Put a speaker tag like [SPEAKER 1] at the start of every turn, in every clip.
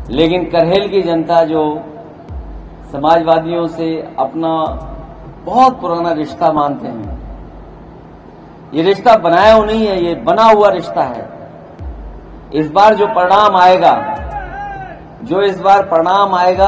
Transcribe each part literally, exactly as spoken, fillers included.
[SPEAKER 1] लेकिन करहेल की जनता जो समाजवादियों से अपना बहुत पुराना रिश्ता मानते हैं, ये रिश्ता बनाया हुआ नहीं है, ये बना हुआ रिश्ता है। इस बार जो परिणाम आएगा जो इस बार परिणाम आएगा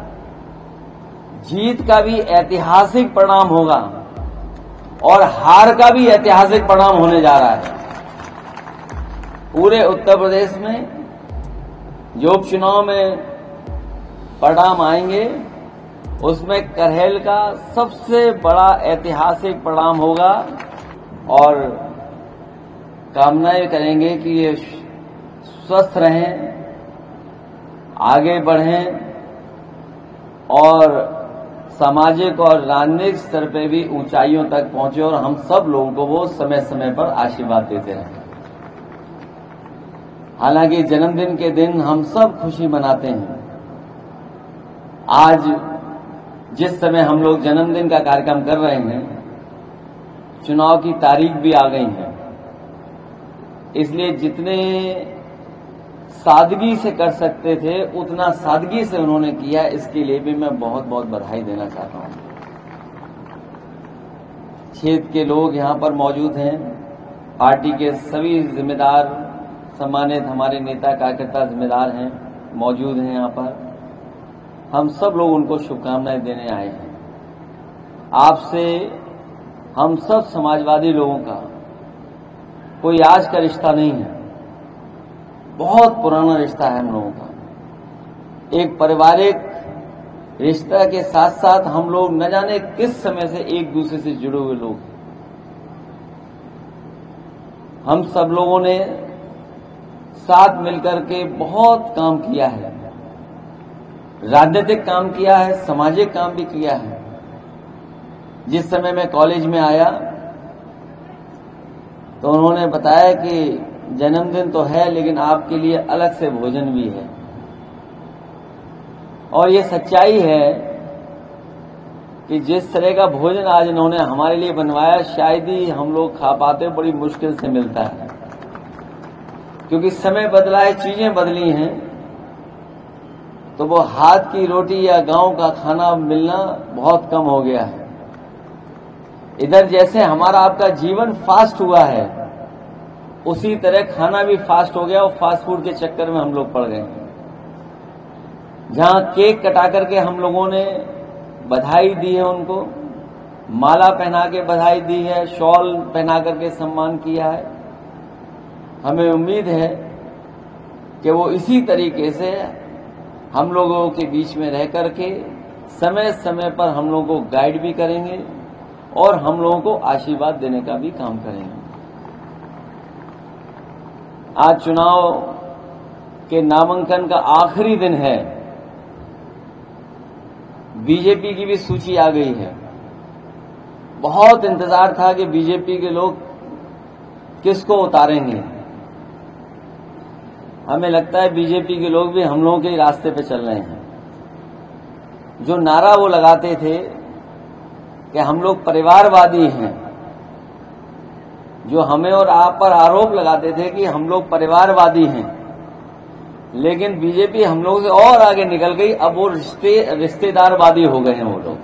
[SPEAKER 1] जीत का भी ऐतिहासिक परिणाम होगा और हार का भी ऐतिहासिक परिणाम होने जा रहा है। पूरे उत्तर प्रदेश में जो उपचुनाव में परिणाम आएंगे उसमें करहेल का सबसे बड़ा ऐतिहासिक परिणाम होगा और कामनाएं करेंगे कि ये स्वस्थ रहें, आगे बढ़ें और सामाजिक और राजनीतिक स्तर पे भी ऊंचाइयों तक पहुंचे और हम सब लोगों को वो समय समय पर आशीर्वाद देते रहें। हालांकि जन्मदिन के दिन हम सब खुशी मनाते हैं। आज जिस समय हम लोग जन्मदिन का कार्यक्रम कर रहे हैं, चुनाव की तारीख भी आ गई है, इसलिए जितने सादगी से कर सकते थे उतना सादगी से उन्होंने किया, इसके लिए भी मैं बहुत बहुत बधाई देना चाहता हूं। क्षेत्र के लोग यहां पर मौजूद हैं, पार्टी के सभी जिम्मेदार, सम्मानित हमारे नेता कार्यकर्ता जिम्मेदार हैं, मौजूद हैं यहां पर। हम सब लोग उनको शुभकामनाएं देने आए हैं। आपसे हम सब समाजवादी लोगों का कोई आज का रिश्ता नहीं है, बहुत पुराना रिश्ता है हम लोगों का। एक पारिवारिक रिश्ता के साथ साथ हम लोग न जाने किस समय से एक दूसरे से जुड़े हुए लोग। हम सब लोगों ने साथ मिलकर के बहुत काम किया है, राजनीतिक काम किया है, सामाजिक काम भी किया है। जिस समय मैं कॉलेज में आया तो उन्होंने बताया कि जन्मदिन तो है लेकिन आपके लिए अलग से भोजन भी है, और ये सच्चाई है कि जिस तरह का भोजन आज इन्होंने हमारे लिए बनवाया शायद ही हम लोग खा पाते, बड़ी मुश्किल से मिलता है। क्योंकि समय बदला है, चीजें बदली हैं, तो वो हाथ की रोटी या गांव का खाना मिलना बहुत कम हो गया है। इधर जैसे हमारा आपका जीवन फास्ट हुआ है, उसी तरह खाना भी फास्ट हो गया और फास्ट फूड के चक्कर में हम लोग पड़ गए। जहां केक कटा करके हम लोगों ने बधाई दी है, उनको माला पहना के बधाई दी है, शॉल पहना करके सम्मान किया है। हमें उम्मीद है कि वो इसी तरीके से हम लोगों के बीच में रह करके समय समय पर हम लोगों को गाइड भी करेंगे और हम लोगों को आशीर्वाद देने का भी काम करेंगे। आज चुनाव के नामांकन का आखिरी दिन है, बीजेपी की भी सूची आ गई है। बहुत इंतजार था कि बीजेपी के लोग किसको उतारेंगे। हमें लगता है बीजेपी के लोग भी हम लोगों के रास्ते पे चल रहे हैं। जो नारा वो लगाते थे कि हम लोग परिवारवादी हैं, जो हमें और आप पर आरोप लगाते थे कि हम लोग परिवारवादी हैं, लेकिन बीजेपी हम लोगों से और आगे निकल गई। अब वो रिश्ते रिश्तेदारवादी हो गए हैं वो लोग।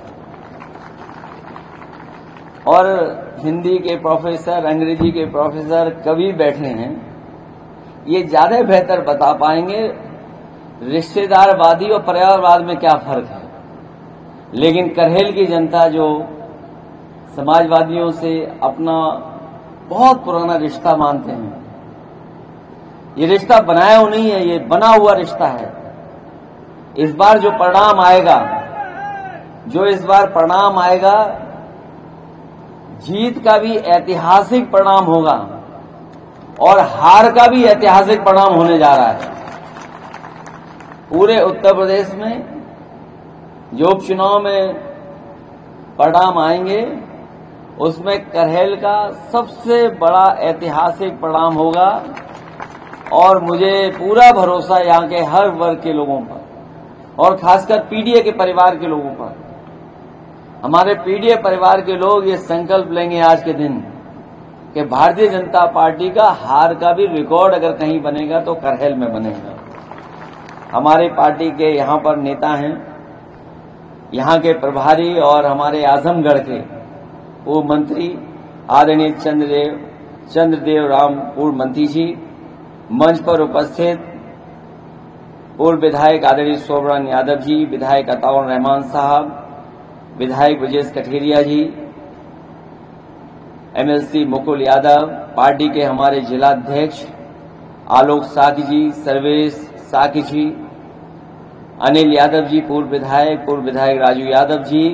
[SPEAKER 1] और हिंदी के प्रोफेसर, अंग्रेजी के प्रोफेसर कवि बैठे हैं, ये ज्यादा बेहतर बता पाएंगे रिश्तेदारवादी और परिवारवाद में क्या फर्क है। लेकिन करहेल की जनता जो समाजवादियों से अपना बहुत पुराना रिश्ता मानते हैं, ये रिश्ता बनाया हुआ नहीं है, ये बना हुआ रिश्ता है। इस बार जो परिणाम आएगा जो इस बार परिणाम आएगा जीत का भी ऐतिहासिक परिणाम होगा और हार का भी ऐतिहासिक परिणाम होने जा रहा है। पूरे उत्तर प्रदेश में जो उपचुनाव में परिणाम आएंगे उसमें करहेल का सबसे बड़ा ऐतिहासिक परिणाम होगा और मुझे पूरा भरोसा यहां के हर वर्ग के लोगों पर और खासकर पीडीए के परिवार के लोगों पर। हमारे पीडीए परिवार के लोग ये संकल्प लेंगे आज के दिन कि भारतीय जनता पार्टी का हार का भी रिकॉर्ड अगर कहीं बनेगा तो करहेल में बनेगा। हमारे पार्टी के यहाँ पर नेता हैं, यहाँ के प्रभारी और हमारे आजमगढ़ के पूर्व मंत्री आदरणीय चंद्रदेव चंद्रदेव राम पूर्व मंत्री जी, मंच पर उपस्थित पूर्व विधायक आदरणीय शोभरान यादव जी, विधायक अताउर रहमान साहब, विधायक ब्रजेश कठेरिया जी, एमएलसी मुकुल यादव, पार्टी के हमारे जिलाध्यक्ष आलोक साकी जी, सर्वेश साकी जी, अनिल यादव जी पूर्व विधायक, पूर्व विधायक राजू यादव जी,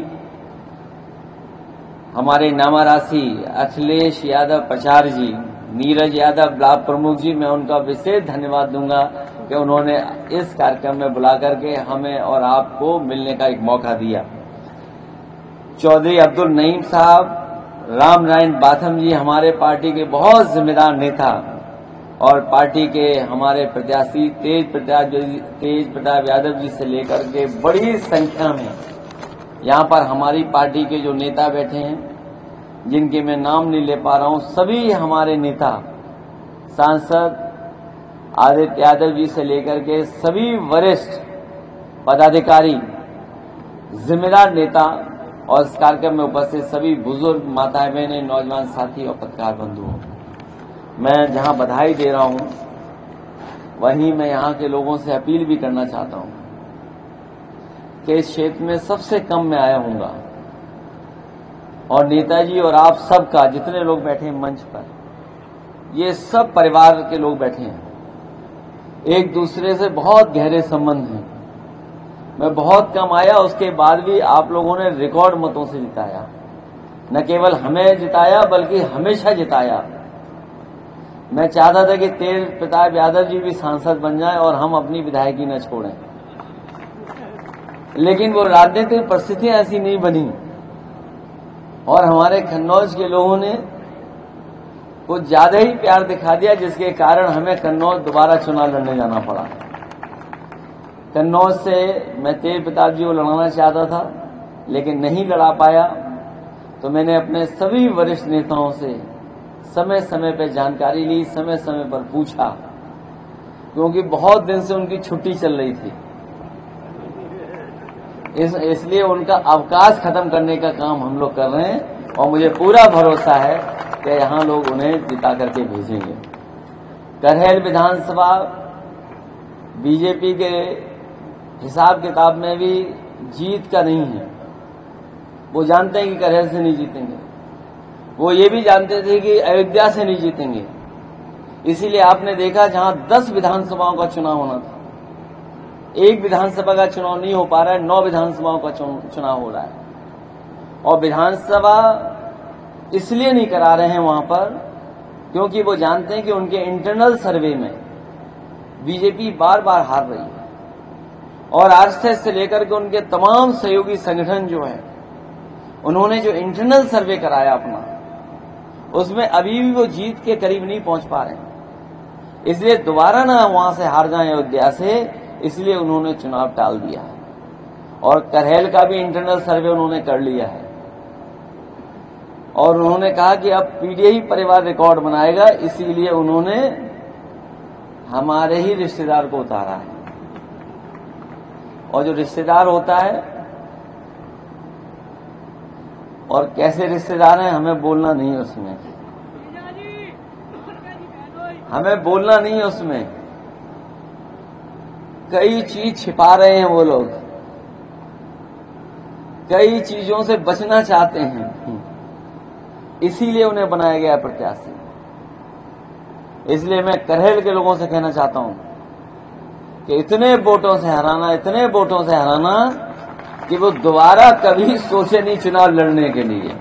[SPEAKER 1] हमारे नामारासी अखिलेश यादव प्रचार जी, नीरज यादव ब्लॉक प्रमुख जी, मैं उनका विशेष धन्यवाद दूंगा कि उन्होंने इस कार्यक्रम में बुला करके हमें और आपको मिलने का एक मौका दिया। चौधरी अब्दुल नईम साहब, राम नारायण बाथम जी, हमारे पार्टी के बहुत जिम्मेदार नेता और पार्टी के हमारे प्रत्याशी तेज प्रताप तेज प्रताप यादव जी से लेकर के बड़ी संख्या में यहाँ पर हमारी पार्टी के जो नेता बैठे हैं, जिनके मैं नाम नहीं ले पा रहा हूँ, सभी हमारे नेता, सांसद आदित्य यादव जी से लेकर के सभी वरिष्ठ पदाधिकारी, जिम्मेदार नेता और इस कार्यक्रम में उपस्थित सभी बुजुर्ग माताएं बहनें, नौजवान साथी और पत्रकार बंधुओं, मैं जहां बधाई दे रहा हूं वहीं मैं यहां के लोगों से अपील भी करना चाहता हूं कि इस क्षेत्र में सबसे कम मैं आया हूंगा और नेताजी और आप सबका, जितने लोग बैठे हैं मंच पर, ये सब परिवार के लोग बैठे हैं, एक दूसरे से बहुत गहरे संबंध हैं। मैं बहुत कम आया, उसके बाद भी आप लोगों ने रिकॉर्ड मतों से जिताया, न केवल हमें जिताया बल्कि हमेशा जिताया। मैं चाहता था कि तेज प्रताप यादव जी भी सांसद बन जाएं और हम अपनी विधायकी न छोड़ें, लेकिन वो राजनीतिक परिस्थितियां ऐसी नहीं बनी और हमारे कन्नौज के लोगों ने कुछ ज्यादा ही प्यार दिखा दिया, जिसके कारण हमें कन्नौज दोबारा चुनाव लड़ने जाना पड़ा। कन्नौज से मैं तेज प्रताप जी को लड़ाना चाहता था लेकिन नहीं लड़ा पाया, तो मैंने अपने सभी वरिष्ठ नेताओं से समय समय पर जानकारी ली, समय समय पर पूछा, क्योंकि बहुत दिन से उनकी छुट्टी चल रही थी, इस, इसलिए उनका अवकाश खत्म करने का काम हम लोग कर रहे हैं और मुझे पूरा भरोसा है कि यहाँ लोग उन्हें जिता करके भेजेंगे। करहल विधानसभा बीजेपी के हिसाब किताब में भी जीत का नहीं है, वो जानते हैं कि करहल से नहीं जीतेंगे, वो ये भी जानते थे कि अयोध्या से नहीं जीतेंगे, इसीलिए आपने देखा जहां दस विधानसभाओं का चुनाव होना था, एक विधानसभा का चुनाव नहीं हो पा रहा है, नौ विधानसभाओं का चुनाव हो रहा है। और विधानसभा इसलिए नहीं करा रहे हैं वहां पर क्योंकि वो जानते हैं कि उनके इंटरनल सर्वे में बीजेपी बार बार हार रही है और आरएसएस से लेकर के उनके तमाम सहयोगी संगठन जो है, उन्होंने जो इंटरनल सर्वे कराया अपना, उसमें अभी भी वो जीत के करीब नहीं पहुंच पा रहे हैं, इसलिए दोबारा ना वहां से हार जाएं अयोध्या से, इसलिए उन्होंने चुनाव टाल दिया है। और करहल का भी इंटरनल सर्वे उन्होंने कर लिया है और उन्होंने कहा कि अब पीडीआई परिवार रिकॉर्ड बनाएगा, इसीलिए उन्होंने हमारे ही रिश्तेदार को उतारा है। और जो रिश्तेदार होता है, और कैसे रिश्तेदार हैं हमें बोलना नहीं है उसमें, हमें बोलना नहीं है उसमें, कई चीज छिपा रहे हैं वो लोग, कई चीजों से बचना चाहते हैं, इसीलिए उन्हें बनाया गया प्रत्याशी। इसलिए मैं करहल के लोगों से कहना चाहता हूं कि इतने वोटों से हराना, इतने वोटों से हराना कि वो दोबारा कभी सोचे नहीं चुनाव लड़ने के लिए।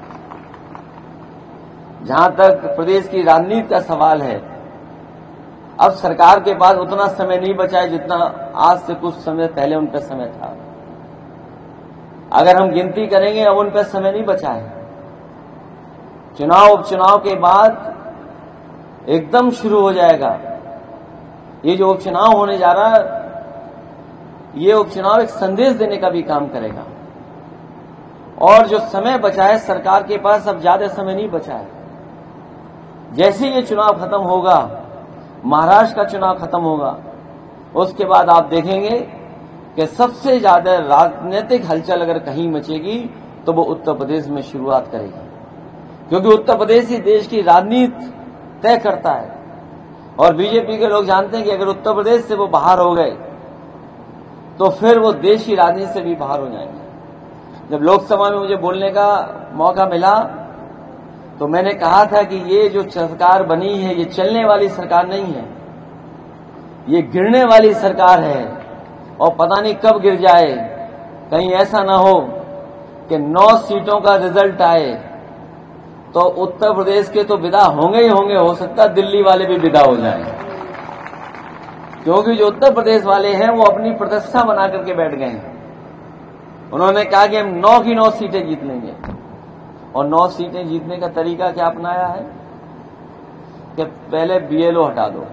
[SPEAKER 1] जहां तक प्रदेश की राजनीति का सवाल है, अब सरकार के पास उतना समय नहीं बचा है जितना आज से कुछ समय पहले उन पर समय था। अगर हम गिनती करेंगे, अब उन पर समय नहीं बचा है। चुनाव उपचुनाव के बाद एकदम शुरू हो जाएगा। ये जो उपचुनाव होने जा रहा है, ये उपचुनाव एक संदेश देने का भी काम करेगा। और जो समय बचा है सरकार के पास, अब ज्यादा समय नहीं बचा है। जैसे ये चुनाव खत्म होगा, महाराष्ट्र का चुनाव खत्म होगा, उसके बाद आप देखेंगे कि सबसे ज्यादा राजनीतिक हलचल अगर कहीं मचेगी तो वो उत्तर प्रदेश में शुरुआत करेगी, क्योंकि उत्तर प्रदेश ही देश की राजनीति तय करता है। और बीजेपी के लोग जानते हैं कि अगर उत्तर प्रदेश से वो बाहर हो गए तो फिर वो देश की राजनीति से भी बाहर हो जाएंगे। जब लोकसभा में मुझे बोलने का मौका मिला तो मैंने कहा था कि ये जो सरकार बनी है ये चलने वाली सरकार नहीं है, ये गिरने वाली सरकार है, और पता नहीं कब गिर जाए। कहीं ऐसा ना हो कि नौ सीटों का रिजल्ट आए तो उत्तर प्रदेश के तो विदा होंगे ही होंगे, हो सकता है दिल्ली वाले भी विदा हो जाएं, क्योंकि जो उत्तर प्रदेश वाले हैं वो अपनी प्रतिष्ठा बना करके बैठ गए हैं। उन्होंने कहा कि हम नौ की नौ सीटें जीत लेंगे, और नौ सीटें जीतने का तरीका क्या अपनाया है कि पहले बीएलओ हटा दो,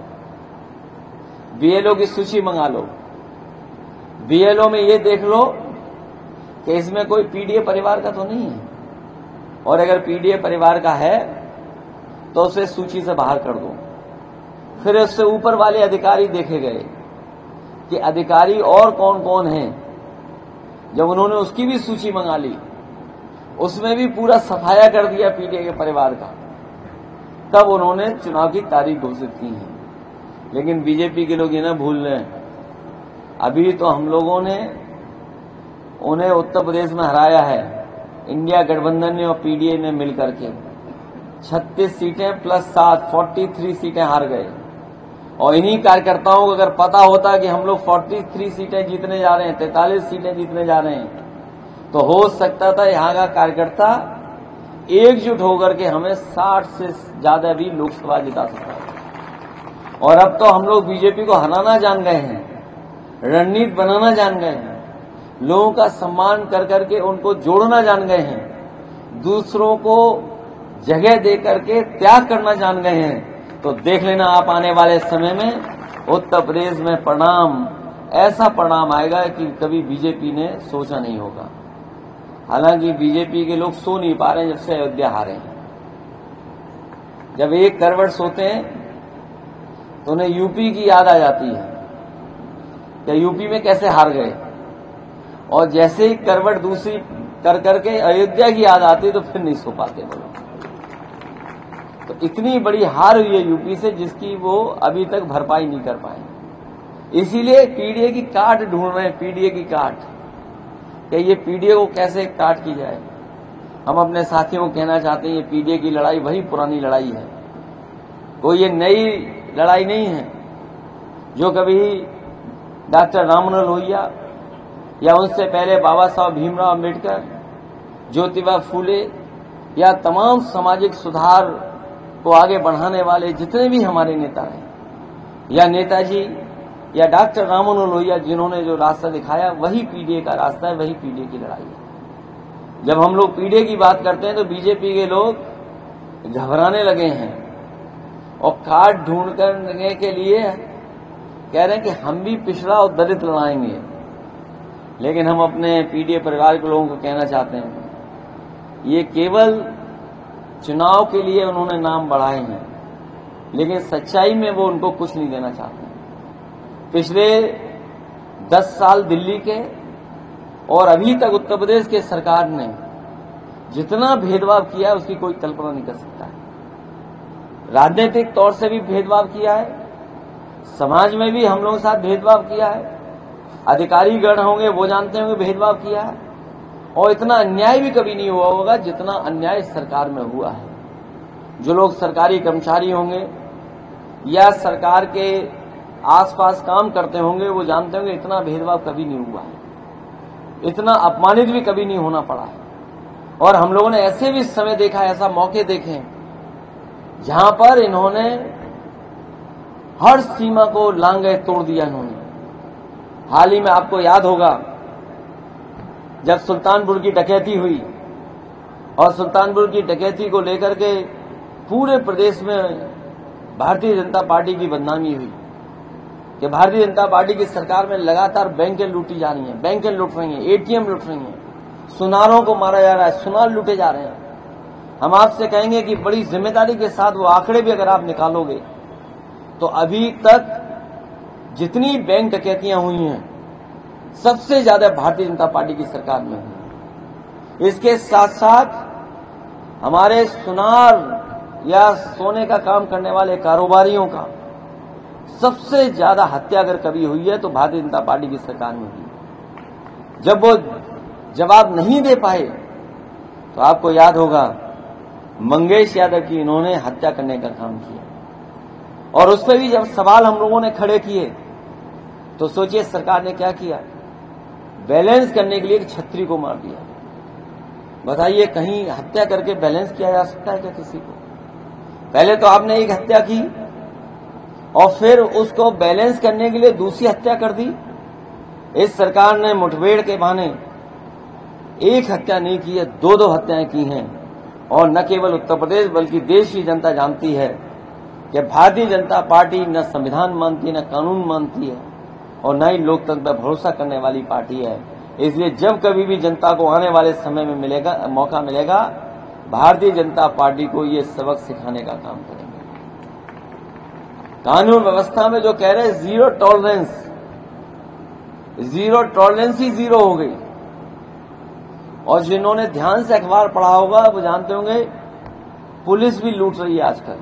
[SPEAKER 1] बीएलओ की सूची मंगा लो, बीएलओ में ये देख लो कि इसमें कोई पीडीए परिवार का तो नहीं है, और अगर पीडीए परिवार का है तो उसे सूची से बाहर कर दो। फिर उससे ऊपर वाले अधिकारी देखे गए कि अधिकारी और कौन कौन हैं। जब उन्होंने उसकी भी सूची मंगा ली, उसमें भी पूरा सफाया कर दिया पीडीए के परिवार का, तब उन्होंने चुनाव की तारीख घोषित की है। लेकिन बीजेपी के लोग ये ना भूल रहे हैं, अभी तो हम लोगों ने उन्हें उत्तर प्रदेश में हराया है, इंडिया गठबंधन ने और पीडीए ने मिलकर के छत्तीस सीटें प्लस सात तैंतालीस सीटें हार गए। और इन्हीं कार्यकर्ताओं को अगर पता होता कि हम लोग तैंतालीस सीटें जीतने जा रहे हैं, तैंतालीस सीटें जीतने जा रहे हैं, तो हो सकता था यहाँ का कार्यकर्ता एकजुट होकर के हमें साठ से ज्यादा भी लोकसभा जिता सकता है। और अब तो हम लोग बीजेपी को हराना जान गए हैं, रणनीति बनाना जान गए हैं, लोगों का सम्मान कर करके उनको जोड़ना जान गए हैं, दूसरों को जगह दे करके त्याग करना जान गए हैं। तो देख लेना आप आने वाले समय में उत्तर प्रदेश में परिणाम, ऐसा परिणाम आएगा कि कभी बीजेपी ने सोचा नहीं होगा। हालांकि बीजेपी के लोग सो नहीं पा रहे हैं जब से अयोध्या हारे हैं। जब एक करवट सोते हैं तो उन्हें यूपी की याद आ जाती है कि यूपी में कैसे हार गए, और जैसे ही करवट दूसरी कर करके अयोध्या की याद आती तो फिर नहीं सो पाते वो लोग। तो इतनी बड़ी हार हुई है यूपी से जिसकी वो अभी तक भरपाई नहीं कर पाए। इसीलिए पीडीए की काट ढूंढ रहे हैं, पीडीए की काट, कि ये पीडीए को कैसे काट की जाए। हम अपने साथियों को कहना चाहते हैं ये पीडीए की लड़ाई वही पुरानी लड़ाई है, कोई ये नई लड़ाई नहीं है जो कभी डॉक्टर राममनोहर लोहिया या उनसे पहले बाबा साहब भीमराव अम्बेडकर, ज्योतिबा फूले या तमाम सामाजिक सुधार को आगे बढ़ाने वाले जितने भी हमारे नेता हैं, या नेताजी या डॉक्टर राममनोहर लोहिया जिन्होंने जो रास्ता दिखाया, वही पीडीए का रास्ता है, वही पीडीए की लड़ाई है। जब हम लोग पीडीए की बात करते हैं तो बीजेपी के लोग घबराने लगे हैं और काट ढूंढ करने के लिए कह रहे हैं कि हम भी पिछड़ा और दलित लड़ाएंगे। लेकिन हम अपने पीडीए परिवार के लोगों को कहना चाहते हैं, ये केवल चुनाव के लिए उन्होंने नाम बढ़ाए हैं, लेकिन सच्चाई में वो उनको कुछ नहीं देना चाहते। पिछले दस साल दिल्ली के और अभी तक उत्तर प्रदेश के सरकार ने जितना भेदभाव किया है उसकी कोई कल्पना नहीं कर सकता है। राजनीतिक तौर से भी भेदभाव किया है, समाज में भी हम लोगों के साथ भेदभाव किया है, अधिकारी गण होंगे वो जानते होंगे भेदभाव किया है, और इतना अन्याय भी कभी नहीं हुआ होगा जितना अन्याय सरकार में हुआ है। जो लोग सरकारी कर्मचारी होंगे या सरकार के आसपास काम करते होंगे वो जानते होंगे इतना भेदभाव कभी नहीं हुआ है, इतना अपमानित भी कभी नहीं होना पड़ा है। और हम लोगों ने ऐसे भी समय देखा, ऐसा मौके देखे हैं जहां पर इन्होंने हर सीमा को लांघे तोड़ दिया। इन्होंने हाल ही में आपको याद होगा जब सुल्तानपुर की डकैती हुई, और सुल्तानपुर की डकैती को लेकर के पूरे प्रदेश में भारतीय जनता पार्टी की बदनामी हुई कि भारतीय जनता पार्टी की सरकार में लगातार बैंकें लूटी जा रही हैं, बैंकें लूट रही हैं, एटीएम लूट रही हैं, सुनारों को मारा जा रहा है, सुनार लूटे जा रहे हैं। हम आपसे कहेंगे कि बड़ी जिम्मेदारी के साथ वो आंकड़े भी अगर आप निकालोगे तो अभी तक जितनी बैंक डकैतियां हुई हैं सबसे ज्यादा भारतीय जनता पार्टी की सरकार में हुई। इसके साथ साथ हमारे सुनार या सोने का काम करने वाले कारोबारियों का सबसे ज्यादा हत्या अगर कभी हुई है तो भारतीय जनता पार्टी की सरकार में हुई। जब वो जवाब नहीं दे पाए तो आपको याद होगा मंगेश यादव की इन्होंने हत्या करने का काम किया, और उस पर भी जब सवाल हम लोगों ने खड़े किए तो सोचिए सरकार ने क्या किया, बैलेंस करने के लिए एक छतरी को मार दिया। बताइए कहीं हत्या करके बैलेंस किया जा सकता है क्या किसी को? पहले तो आपने एक हत्या की और फिर उसको बैलेंस करने के लिए दूसरी हत्या कर दी। इस सरकार ने मुठभेड़ के बहाने एक हत्या नहीं की है, दो दो हत्याएं की हैं। और न केवल उत्तर प्रदेश बल्कि देश की जनता जानती है कि भारतीय जनता पार्टी न संविधान मानती है, न कानून मानती है, और न ही लोकतंत्र पर भरोसा करने वाली पार्टी है। इसलिए जब कभी भी जनता को आने वाले समय में मिलेगा मौका मिलेगा, भारतीय जनता पार्टी को ये सबक सिखाने का काम करेंगे। कानून व्यवस्था में जो कह रहे हैं जीरो टॉलरेंस, जीरो टॉलरेंस ही जीरो हो गई। और जिन्होंने ध्यान से अखबार पढ़ा होगा वो जानते होंगे पुलिस भी लूट रही है आजकल।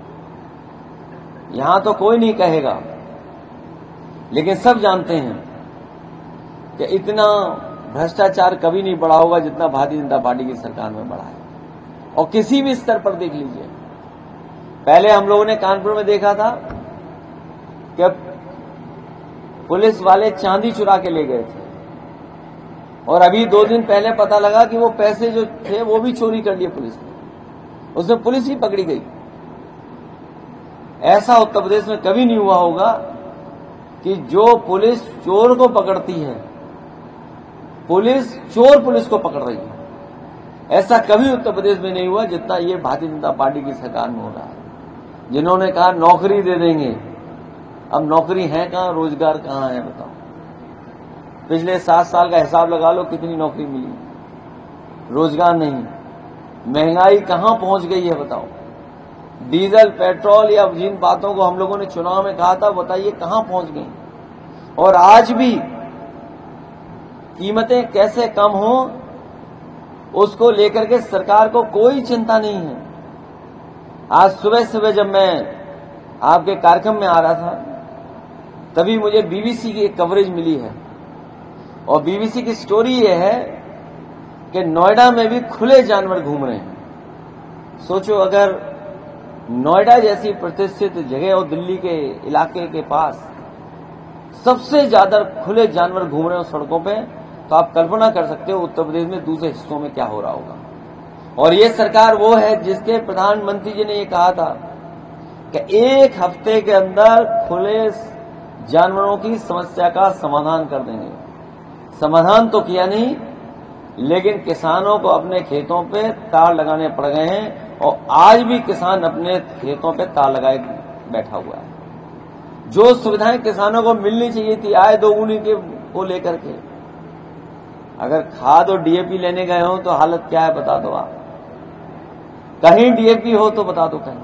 [SPEAKER 1] यहां तो कोई नहीं कहेगा, लेकिन सब जानते हैं कि इतना भ्रष्टाचार कभी नहीं बढ़ा होगा जितना भारतीय जनता पार्टी की सरकार में बढ़ा है। और किसी भी स्तर पर देख लीजिए, पहले हम लोगों ने कानपुर में देखा था कि पुलिस वाले चांदी चुरा के ले गए थे, और अभी दो दिन पहले पता लगा कि वो पैसे जो थे वो भी चोरी कर लिए पुलिस ने, उसमें पुलिस ही पकड़ी गई। ऐसा उत्तर प्रदेश में कभी नहीं हुआ होगा कि जो पुलिस चोर को पकड़ती है, पुलिस चोर पुलिस को पकड़ रही है। ऐसा कभी उत्तर प्रदेश में नहीं हुआ जितना ये भारतीय जनता पार्टी की सरकार में हो रहा है। जिन्होंने कहा नौकरी दे देंगे, अब नौकरी है कहां, रोजगार कहां है बताओ। पिछले सात साल का हिसाब लगा लो कितनी नौकरी मिली, रोजगार नहीं। महंगाई कहां पहुंच गई है बताओ। डीजल पेट्रोल या जिन बातों को हम लोगों ने चुनाव में कहा था, बताइए कहां पहुंच गई। और आज भी कीमतें कैसे कम हो उसको लेकर के सरकार को कोई चिंता नहीं है। आज सुबह सुबह जब मैं आपके कार्यक्रम में आ रहा था तभी मुझे बीबीसी की एक कवरेज मिली है, और बीबीसी की स्टोरी ये है कि नोएडा में भी खुले जानवर घूम रहे हैं। सोचो अगर नोएडा जैसी प्रतिष्ठित जगह और दिल्ली के इलाके के पास सबसे ज्यादा खुले जानवर घूम रहे हो सड़कों पे, तो आप कल्पना कर सकते हो उत्तर प्रदेश में दूसरे हिस्सों में क्या हो रहा होगा। और ये सरकार वो है जिसके प्रधानमंत्री जी ने ये कहा था कि एक हफ्ते के अंदर खुले जानवरों की समस्या का समाधान कर देंगे। समाधान तो किया नहीं, लेकिन किसानों को अपने खेतों पे तार लगाने पड़ गए हैं, और आज भी किसान अपने खेतों पे तार लगाए बैठा हुआ है। जो सुविधाएं किसानों को मिलनी चाहिए थी आय दोगुनी के को लेकर के, अगर खाद और डीएपी लेने गए हो तो हालत क्या है बता दो आप। कहीं डीएपी हो तो बता दो कहीं,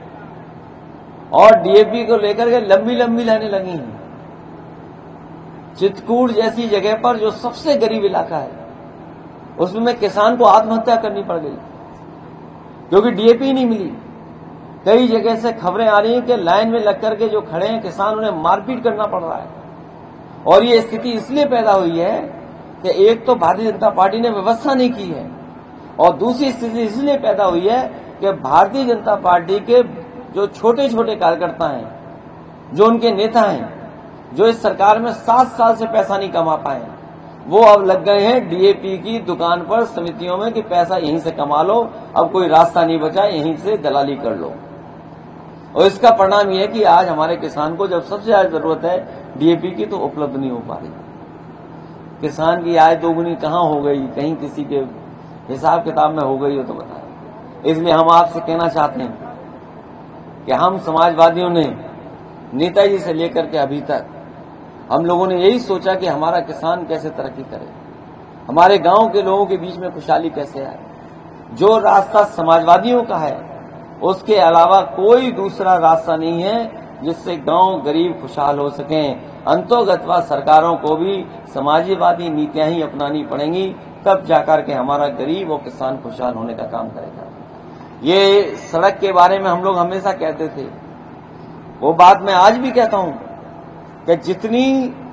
[SPEAKER 1] और डीएपी को लेकर के लंबी लंबी लाइनें लगी हैं। चित्रकूट जैसी जगह पर जो सबसे गरीब इलाका है उसमें किसान को आत्महत्या करनी पड़ गई क्योंकि डीएपी नहीं मिली। कई जगह से खबरें आ रही हैं कि लाइन में लग करके जो खड़े हैं किसान, उन्हें मारपीट करना पड़ रहा है। और ये स्थिति इसलिए पैदा हुई है कि एक तो भारतीय जनता पार्टी ने व्यवस्था नहीं की है, और दूसरी स्थिति इसलिए पैदा हुई है कि भारतीय जनता पार्टी के जो छोटे छोटे कार्यकर्ता हैं, जो उनके नेता हैं, जो इस सरकार में सात साल से पैसा नहीं कमा पाए, वो अब लग गए हैं डीएपी की दुकान पर समितियों में कि पैसा यहीं से कमा लो, अब कोई रास्ता नहीं बचा, यहीं से दलाली कर लो। और इसका परिणाम यह है कि आज हमारे किसान को जब सबसे ज्यादा जरूरत है डीएपी की तो उपलब्ध नहीं हो पा रही। किसान की आय दोगुनी कहां हो गई, कहीं किसी के हिसाब किताब में हो गई हो तो बताएं। इसलिए हम आपसे कहना चाहते हैं कि हम समाजवादियों ने नेताजी से लेकर के अभी तक हम लोगों ने यही सोचा कि हमारा किसान कैसे तरक्की करे, हमारे गांव के लोगों के बीच में खुशहाली कैसे आए। जो रास्ता समाजवादियों का है उसके अलावा कोई दूसरा रास्ता नहीं है जिससे गांव गरीब खुशहाल हो सकें। अंतोगत्वा सरकारों को भी समाजवादी नीतियां ही अपनानी पड़ेंगी, तब जाकर के हमारा गरीब और किसान खुशहाल होने का काम करेगा। ये सड़क के बारे में हम लोग हमेशा कहते थे, वो बात मैं आज भी कहता हूं कि जितनी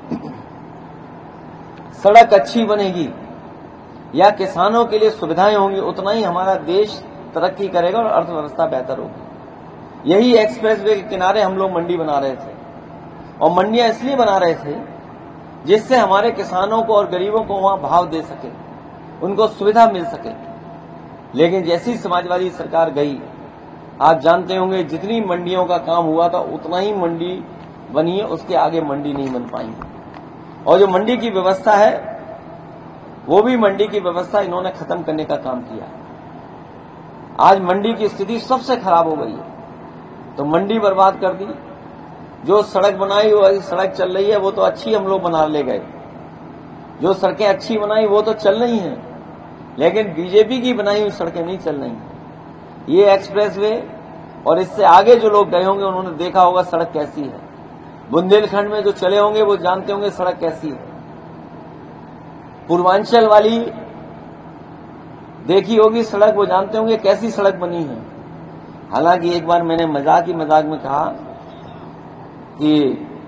[SPEAKER 1] सड़क अच्छी बनेगी या किसानों के लिए सुविधाएं होंगी, उतना ही हमारा देश तरक्की करेगा और अर्थव्यवस्था बेहतर होगी। यही एक्सप्रेस वे के किनारे हम लोग मंडी बना रहे थे, और मंडियां इसलिए बना रहे थे जिससे हमारे किसानों को और गरीबों को वहां भाव दे सके, उनको सुविधा मिल सके। लेकिन जैसी समाजवादी सरकार गई, आप जानते होंगे जितनी मंडियों का काम हुआ था उतना ही मंडी बनी है, उसके आगे मंडी नहीं बन पाई। और जो मंडी की व्यवस्था है, वो भी मंडी की व्यवस्था इन्होंने खत्म करने का काम किया। आज मंडी की स्थिति सबसे खराब हो गई है, तो मंडी बर्बाद कर दी। जो सड़क बनाई वो सड़क चल रही है, वो तो अच्छी हम लोग बना ले गए। जो सड़कें अच्छी बनाई वो तो चल रही हैं, लेकिन बीजेपी की बनाई हुई सड़कें नहीं चल रही। ये एक्सप्रेस वे और इससे आगे जो लोग गए होंगे उन्होंने देखा होगा सड़क कैसी है। बुंदेलखंड में जो चले होंगे वो जानते होंगे सड़क कैसी है। पूर्वांचल वाली देखी होगी सड़क, वो जानते होंगे कैसी सड़क बनी है। हालांकि एक बार मैंने मजाक ही मजाक में कहा कि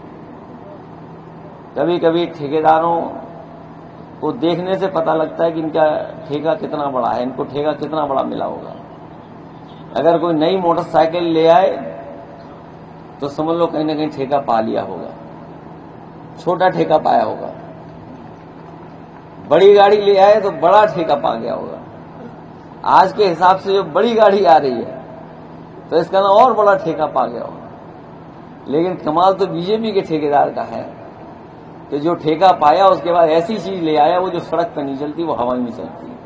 [SPEAKER 1] कभी कभी ठेकेदारों को देखने से पता लगता है कि इनका ठेका कितना बड़ा है, इनको ठेका कितना बड़ा मिला होगा। अगर कोई नई मोटरसाइकिल ले आए तो समझ लो कहीं ना कहीं ठेका पा लिया होगा, छोटा ठेका पाया होगा। बड़ी गाड़ी ले आए तो बड़ा ठेका पा गया होगा। आज के हिसाब से जो बड़ी गाड़ी आ रही है तो इसका ना और बड़ा ठेका पा गया होगा। लेकिन कमाल तो बीजेपी के ठेकेदार का है कि जो ठेका पाया उसके बाद ऐसी चीज ले आया वो जो सड़क पर नहीं चलती, वो हवा में चलती है।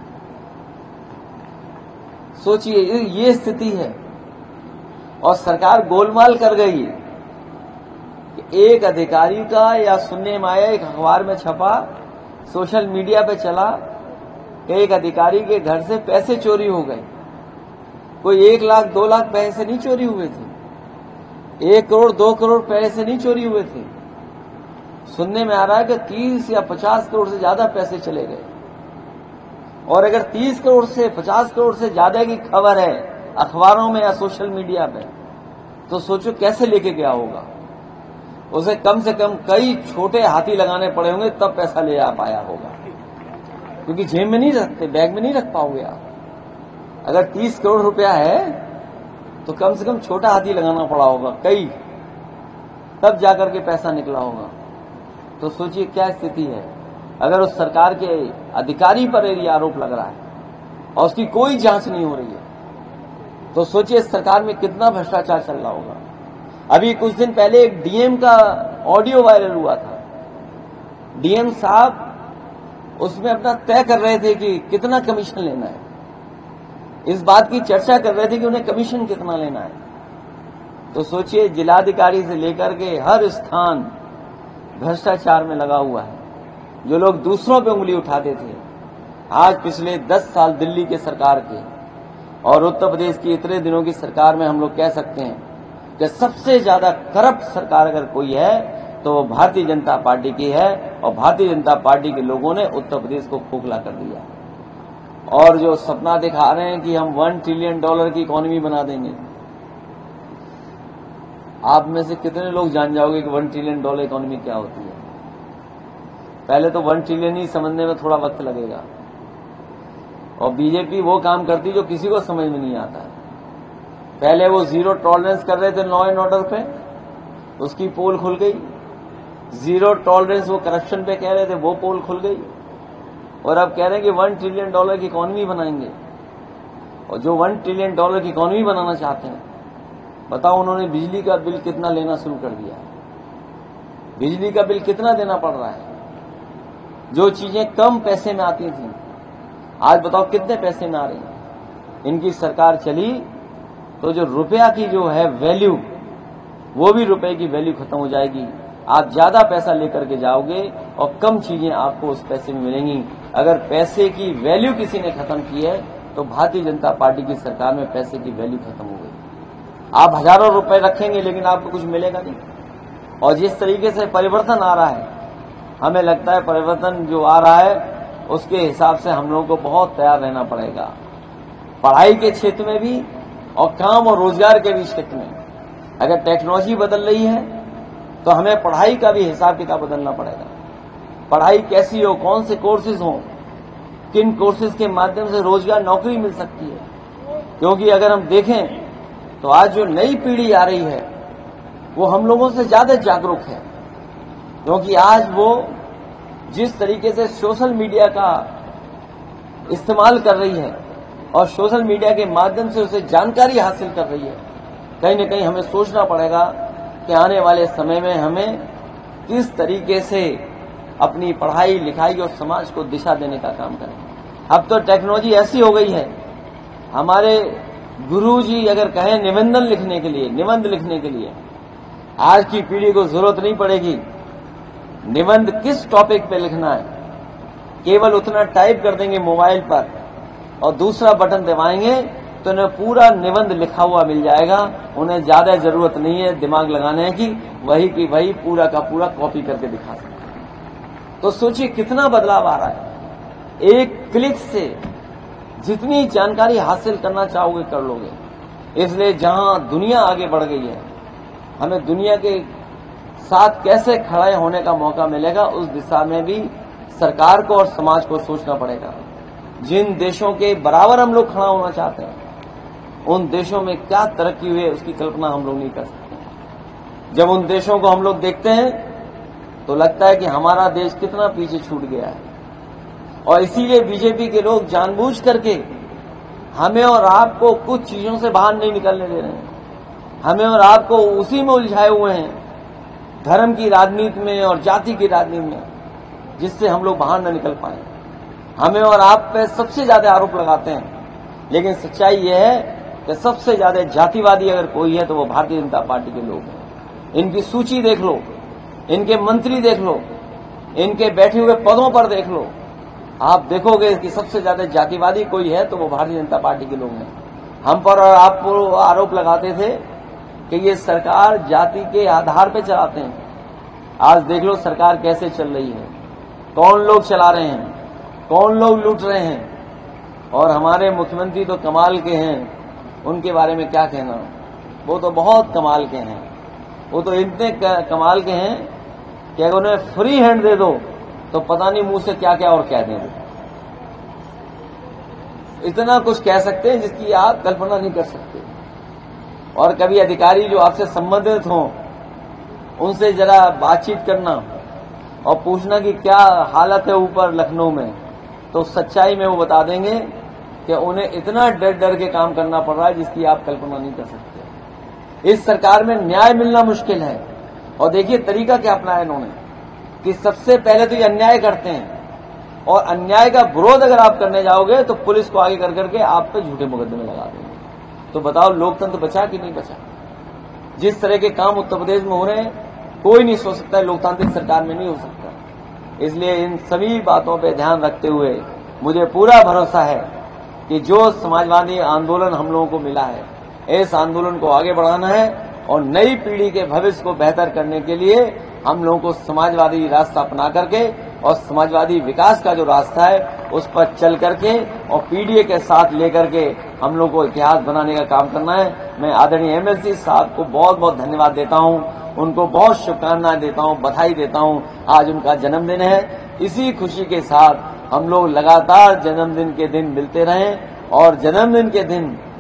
[SPEAKER 1] सोचिए, ये स्थिति है। और सरकार गोलमाल कर गई कि एक अधिकारी का, या सुनने में आया एक अखबार में छपा, सोशल मीडिया पे चला कि एक अधिकारी के घर से पैसे चोरी हो गए। कोई एक लाख दो लाख पैसे नहीं चोरी हुए थे, एक करोड़ दो करोड़ पैसे नहीं चोरी हुए थे। सुनने में आ रहा है कि तीस या पचास करोड़ से ज्यादा पैसे चले गए। और अगर तीस करोड़ से पचास करोड़ से ज्यादा की खबर है अखबारों में या सोशल मीडिया पे, तो सोचो कैसे लेके गया होगा। उसे कम से कम कई छोटे हाथी लगाने पड़े होंगे तब पैसा ले आ पाया होगा, क्योंकि जेब में नहीं रखते, बैग में नहीं रख पाओगे आप। अगर तीस करोड़ रुपया है तो कम से कम छोटा हाथी लगाना पड़ा होगा कई, तब जाकर के पैसा निकला होगा। तो सोचिए क्या स्थिति है। अगर उस सरकार के अधिकारी पर यदि आरोप लग रहा है और उसकी कोई जांच नहीं हो रही है, तो सोचिए इस सरकार में कितना भ्रष्टाचार चल रहा होगा। अभी कुछ दिन पहले एक डीएम का ऑडियो वायरल हुआ था। डीएम साहब उसमें अपना तय कर रहे थे कि कितना कमीशन लेना है। इस बात की चर्चा कर रहे थे कि उन्हें कमीशन कितना लेना है। तो सोचिए जिलाधिकारी से लेकर के हर स्थान भ्रष्टाचार में लगा हुआ है। जो लोग दूसरों पे उंगली उठाते थे, आज पिछले दस साल दिल्ली के सरकार के और उत्तर प्रदेश की इतने दिनों की सरकार में हम लोग कह सकते हैं कि सबसे ज्यादा करप्ट सरकार अगर कोई है तो वो भारतीय जनता पार्टी की है। और भारतीय जनता पार्टी के लोगों ने उत्तर प्रदेश को खोखला कर दिया। और जो सपना दिखा रहे हैं कि हम वन ट्रिलियन डॉलर की इकोनॉमी बना देंगे, आप में से कितने लोग जान जाओगे कि वन ट्रिलियन डॉलर इकोनॉमी क्या होती है। पहले तो वन ट्रिलियन ही समझने में थोड़ा वक्त लगेगा। और बीजेपी वो काम करती जो किसी को समझ में नहीं आता है। पहले वो जीरो टॉलरेंस कर रहे थे लॉ एंड ऑर्डर पे, उसकी पोल खुल गई। जीरो टॉलरेंस वो करप्शन पे कह रहे थे, वो पोल खुल गई। और अब कह रहे हैं कि वन ट्रिलियन डॉलर की इकोनॉमी बनाएंगे। और जो वन ट्रिलियन डॉलर की इकोनॉमी बनाना चाहते हैं, बताओ उन्होंने बिजली का बिल कितना लेना शुरू कर दिया। बिजली का बिल कितना देना पड़ रहा है। जो चीजें कम पैसे में आती थी, आज बताओ कितने पैसे में आ रही हैं। इनकी सरकार चली तो जो रुपया की जो है वैल्यू, वो भी रुपए की वैल्यू खत्म हो जाएगी। आप ज्यादा पैसा लेकर के जाओगे और कम चीजें आपको उस पैसे में मिलेंगी। अगर पैसे की वैल्यू किसी ने खत्म की है तो भारतीय जनता पार्टी की सरकार में पैसे की वैल्यू खत्म हो गई। आप हजारों रुपए रखेंगे लेकिन आपको कुछ मिलेगा नहीं। और जिस तरीके से परिवर्तन आ रहा है, हमें लगता है परिवर्तन जो आ रहा है उसके हिसाब से हम लोगों को बहुत तैयार रहना पड़ेगा, पढ़ाई के क्षेत्र में भी और काम और रोजगार के भी क्षेत्र में। अगर टेक्नोलॉजी बदल रही है तो हमें पढ़ाई का भी हिसाब किताब बदलना पड़ेगा। पढ़ाई कैसी हो, कौन से कोर्सेज हों, किन कोर्सेज के माध्यम से रोजगार नौकरी मिल सकती है। क्योंकि अगर हम देखें तो आज जो नई पीढ़ी आ रही है वो हम लोगों से ज्यादा जागरूक है, क्योंकि आज वो जिस तरीके से सोशल मीडिया का इस्तेमाल कर रही है और सोशल मीडिया के माध्यम से उसे जानकारी हासिल कर रही है, कहीं न कहीं हमें सोचना पड़ेगा कि आने वाले समय में हमें किस तरीके से अपनी पढ़ाई लिखाई और समाज को दिशा देने का काम करें। अब तो टेक्नोलॉजी ऐसी हो गई है, हमारे गुरुजी अगर कहें निबंधन लिखने के लिए, निबंध लिखने के लिए, आज की पीढ़ी को जरूरत नहीं पड़ेगी निबंध किस टॉपिक पे लिखना है, केवल उतना टाइप कर देंगे मोबाइल पर और दूसरा बटन दबाएंगे तो उन्हें पूरा निबंध लिखा हुआ मिल जाएगा। उन्हें ज्यादा जरूरत नहीं है दिमाग लगाने की, वही की वही पूरा का पूरा कॉपी करके दिखा सकते। तो सोचिए कितना बदलाव आ रहा है। एक क्लिक से जितनी जानकारी हासिल करना चाहोगे कर लोगे। इसलिए जहां दुनिया आगे बढ़ गई है, हमें दुनिया के साथ कैसे खड़े होने का मौका मिलेगा, उस दिशा में भी सरकार को और समाज को सोचना पड़ेगा। जिन देशों के बराबर हम लोग खड़ा होना चाहते हैं, उन देशों में क्या तरक्की हुई है उसकी कल्पना हम लोग नहीं कर सकते। जब उन देशों को हम लोग देखते हैं तो लगता है कि हमारा देश कितना पीछे छूट गया है। और इसीलिए बीजेपी के लोग जानबूझ करके हमें और आपको कुछ चीजों से बाहर नहीं निकलने दे रहे हैं। हमें और आपको उसी में उलझाए हुए हैं, धर्म की राजनीति में और जाति की राजनीति में, जिससे हम लोग बाहर न निकल पाए। हमें और आप पे सबसे ज्यादा आरोप लगाते हैं, लेकिन सच्चाई यह है कि सबसे ज्यादा जातिवादी अगर कोई है तो वो भारतीय जनता पार्टी के लोग हैं। इनकी सूची देख लो, इनके मंत्री देख लो, इनके बैठे हुए पदों पर देख लो, आप देखोगे कि सबसे ज्यादा जातिवादी कोई है तो वो भारतीय जनता पार्टी के लोग हैं। हम पर और आपको आरोप लगाते थे कि ये सरकार जाति के आधार पर चलाते हैं। आज देख लो सरकार कैसे चल रही है, कौन लोग चला रहे हैं, कौन लोग लूट रहे हैं। और हमारे मुख्यमंत्री तो कमाल के हैं, उनके बारे में क्या कहना, वो तो बहुत कमाल के हैं। वो तो इतने कमाल के हैं कि अगर उन्हें फ्री हैंड दे दो तो पता नहीं मुंह से क्या क्या और कह दें। इतना कुछ कह सकते हैं जिसकी आप कल्पना नहीं कर सकते। और कभी अधिकारी जो आपसे संबंधित हों उनसे जरा बातचीत करना और पूछना कि क्या हालत है ऊपर लखनऊ में, तो सच्चाई में वो बता देंगे कि उन्हें इतना डर डर के काम करना पड़ रहा है जिसकी आप कल्पना नहीं कर सकते। इस सरकार में न्याय मिलना मुश्किल है। और देखिए तरीका क्या अपनाया इन्होंने कि सबसे पहले तो ये अन्याय करते हैं, और अन्याय का विरोध अगर आप करने जाओगे तो पुलिस को आगे कर करके आप पे झूठे मुकदमे लगा देंगे। तो बताओ लोकतंत्र बचा कि नहीं बचा। जिस तरह के काम उत्तर प्रदेश में हो रहे हैं कोई नहीं सोच सकता है लोकतांत्रिक सरकार में नहीं हो सकता। इसलिए इन सभी बातों पे ध्यान रखते हुए मुझे पूरा भरोसा है कि जो समाजवादी आंदोलन हम लोगों को मिला है, इस आंदोलन को आगे बढ़ाना है और नई पीढ़ी के भविष्य को बेहतर करने के लिए हम लोगों को समाजवादी रास्ता अपना करके और समाजवादी विकास का जो रास्ता है उस पर चल करके और पीडीए के साथ लेकर के हम लोग को इतिहास बनाने का काम करना है। मैं आदरणीय एमएलसी साहब को बहुत बहुत धन्यवाद देता हूं, उनको बहुत शुभकामनाएं देता हूं, बधाई देता हूं। आज उनका जन्मदिन है। इसी खुशी के साथ हम लोग लगातार जन्मदिन के दिन मिलते रहें और जन्मदिन के दिन